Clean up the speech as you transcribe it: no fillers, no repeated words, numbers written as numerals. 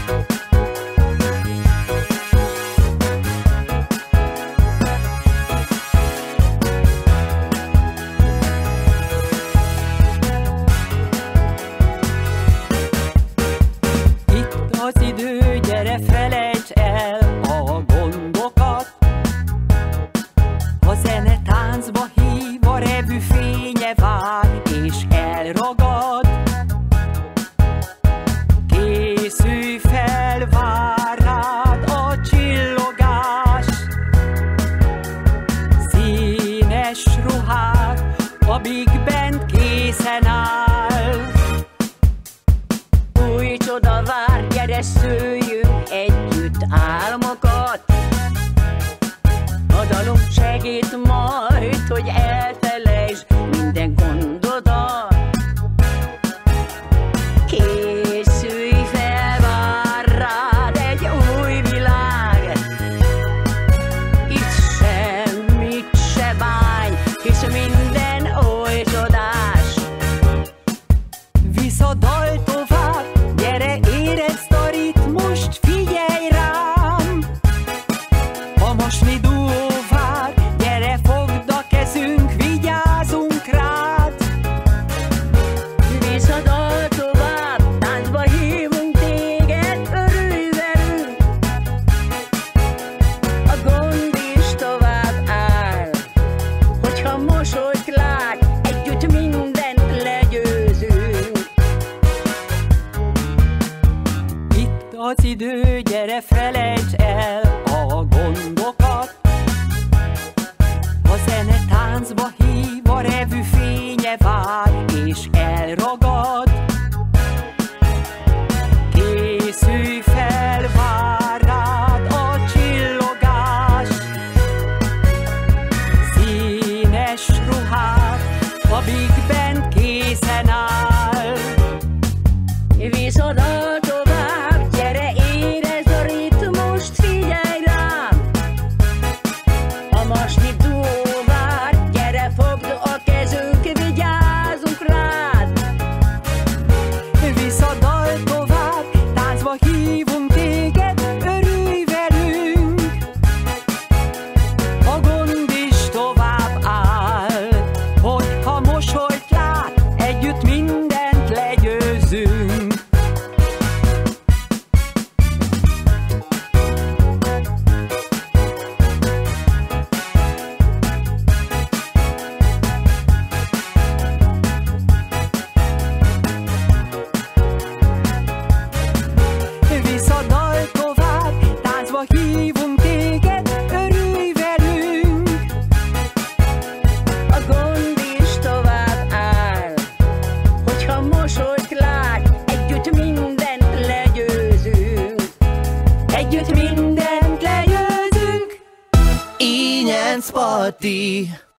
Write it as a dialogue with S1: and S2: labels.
S1: Az idő, gyere, felejtsd el a gondokat. A zene táncba hív, a revű fénye vár és elragad. Készülj fel, vár rád a csillogás. Színes ruhák, a Big Band készen áll. Új csoda vár, gyere, szőjünk együtt álmokat. A dalom segít majd, hogy elfelejtsd minden gondodat. Készülj fel, vár rád egy új világ. Itt semmit se bánj, és minden oly csodás. Visz a dal tovább, gyere, érezd a ritmust, figyelj rám! A Masni duó vár, gyere, fogd a kezünk, vigyázunk rád! Visz a dal tovább, táncba hívunk téged, örülj velünk! A gond is tovább áll, hogyha mosolyt lát, együtt mindent legyőzünk. Itt az idő, gyere, felejtsd el a gondokat. A zene táncba hív, a revű fénye vár és elragad. Készülj fel, vár rád a csillogás. Színes ruhák, a Big Band készen áll. Visz a dal tovább, gyere, érezd a ritmust, figyelj rám! A Masni duó vár, gyere, fogd a kezünk, vigyázunk rád! Visz a dal tovább, táncba hívunk téged, örülj velünk! A gond is tovább áll, hogyha mosolyt lát, együtt mindent legyőzünk. Visz a dal tovább, táncba hívunk téged, örülj velünk! A gond is tovább áll, hogyha mosolyt lát, együtt mindent legyőzünk. Együtt mindent legyőzünk!
S2: Ínyenc parti.